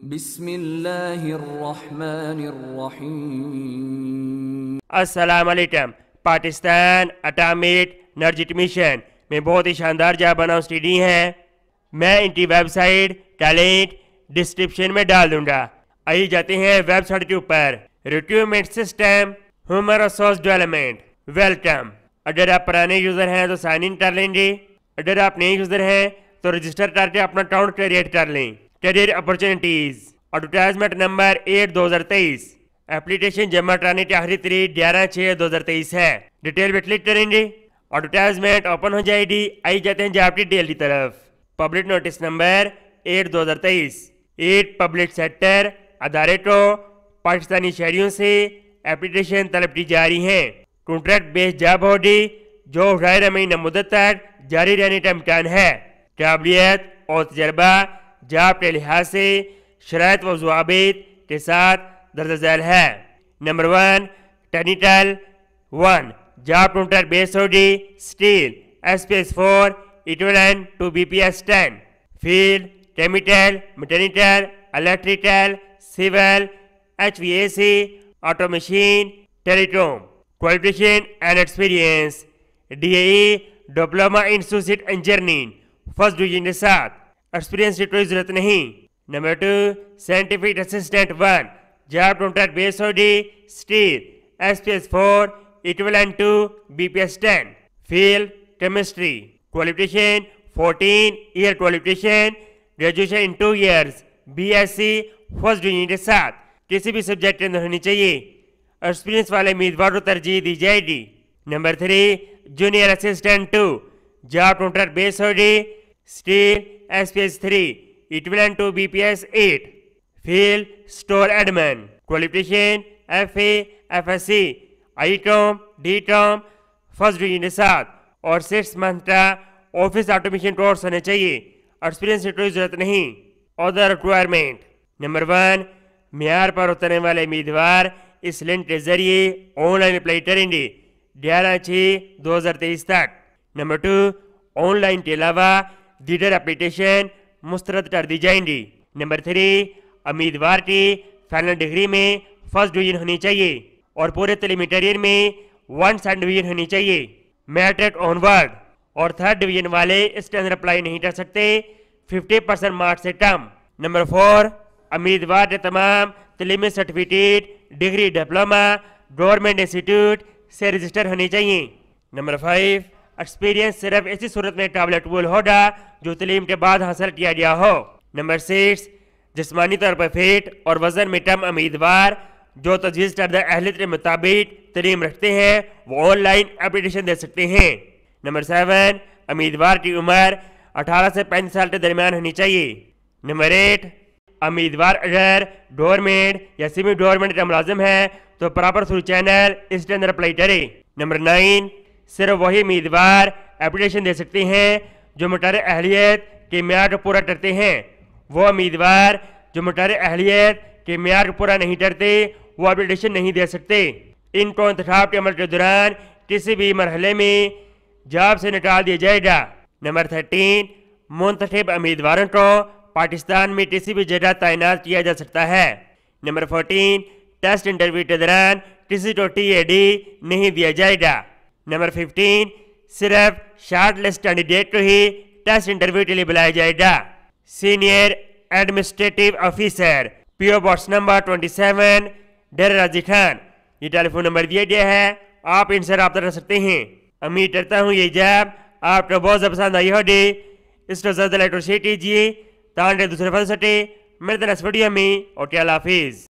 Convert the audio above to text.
बिस्मिल्लाहिर्रहमानिर्रहीम। अस्सलाम वालेकुम। पाकिस्तान एटॉमिक एनर्जी मिशन में बहुत ही शानदार जॉब बनाओ स्टडी है। मैं इनकी वेबसाइट टैलेंट डिस्क्रिप्शन में डाल दूंगा। आइए जाते हैं वेबसाइट के ऊपर। Recruitment system human resource development welcome. अगर आप पुराने यूजर हैं तो साइन इन कर लेंगे। अगर आप नए यूजर हैं तो रजिस्टर करके अपना अकाउंट क्रिएट कर लें। Career opportunities advertisement number 8/2023। Application जमा कराने की आखिरी तारीख 11/6/2023 है। डिटेल पे क्लिक करेंगे, एडवर्टाइजमेंट ओपन हो जाएगी। आई जाते हैं जॉब डिटेल की तरफ। Public notice number 8/2023। 8 public sector अदारे को पाकिस्तानी शहरियों से एप्लीकेशन तलब की जा रही है। कॉन्ट्रैक्ट बेस्ड जॉब होगी जो 18 महीना मुद्दत तक जारी रहने का इम्कान है। काबिलियत और तजर्बा जॉब के लिहाज से शराइत व ज़वाबित के साथ दर्ज झैल है। Number 1 technical 1 job contract base होगी स्टील SPS4 equivalent to BPS 10। Field chemical mechanical electrical civil HVAC auto machine telecom. Qualification and experience DAE diploma in associate engineering first division के साथ। एक्सपीरियंस की कोई जरूरत नहीं। Number 2 scientific assistant 1 job contract base होगी स्टील SPS4 equivalent to BPS 10। Field chemistry. Qualification 14 year qualification graduation in 2 years BSc first division के साथ किसी भी सब्जेक्ट के अंदर होनी चाहिए। एक्सपीरियंस वाले उम्मीदवार को तरजीह दी जाएगी। Number 3 junior assistant 2 job contract base होगी स्टील SPS3 equivalent to BPS 8। Field store admin. Qualification FA FSc ICOM DCOM first division के साथ और 6 मंथ का ऑफिस ऑटोमेशन कोर्स होने चाहिए। एक्सपीरियंस की कोई जरूरत नहीं। अदर रिक्वायरमेंट नंबर 1 म्यार पर उतरने वाले उम्मीदवार इस लिंक के जरिए ऑनलाइन अप्लाई करेंगे 11/6/2023 तक। नंबर 2 ऑनलाइन के अलावा दीगर एप्लीकेशन मुस्तरद कर दी जाएंगी। नंबर 3 उम्मीदवार की फाइनल डिग्री में फर्स्ट डिवीजन होनी चाहिए और पूरे तलीमी करियर में 1 सेकंड डिवीजन होनी चाहिए। मैट्रिक ऑनवर्ड और 3rd डिवीजन वाले इसके अंदर अप्लाई नहीं कर सकते 50% मार्क्स से कम। नंबर 4 उम्मीदवार के तमाम तलीमी certificate degree diploma government institute से रजिस्टर होनी चाहिए। नंबर 5 एक्सपीरियंस सिर्फ ऐसी सूरत में काबिल होगा जो तलीम के बाद हासिल किया गया हो। नंबर 6 जिस्मानी तौर पर फिट और वजन में कम उम्मीदवार जो तजवीज़ करदा अहलियत के मुताबिक तलीम रखते हैं वो ऑनलाइन एप्लीकेशन दे सकते हैं। नंबर 7 उम्मीदवार की उम्र 18 से 35 साल के दरमियान होनी चाहिए। नंबर 8 उम्मीदवार अगर गवर्नमेंट या सेमी गवर्नमेंट का मुलाजिम है तो प्रॉपर थ्रू चैनल इसके अंदर अप्लाई करे। नंबर 9 सिर्फ वही उम्मीदवार एप्लीकेशन दे सकते हैं जो मुतारे अहलियत के म्यार को पूरा करते हैं। वो उम्मीदवार जो मुतारे अहलियत के म्यार को पूरा नहीं करते वो एप्लीकेशन नहीं दे सकते। इनको इंतखाब के अमल के दौरान किसी भी मरहले में जॉब से निकाल दिया जाएगा। नंबर 13 मुंतखब उम्मीदवारों को पाकिस्तान में किसी भी जगह तैनात किया जा सकता है। नंबर 14 टेस्ट इंटरव्यू के दौरान किसी को TAD नहीं दिया जाएगा। नंबर 15 सिर्फ शॉर्ट लिस्ट कैंडिडेट को ही टेस्ट इंटरव्यू के लिए बुलाया जाएगा। Senior administrative officer PO box number 27 Dera Ghazi Khan. ये टेलीफोन नंबर दिया गया है, आप इनसे रब्ता कर सकते हैं। उम्मीद करता हूँ ये जॉब आपको बहुत ज़्यादा पसंद आई होगी। इसको ज़्यादा लाइक और शेयर कीजिए ताकि दूसरे फंस सके। मिलते हैं इस वीडियो में और क्या हाफिज़।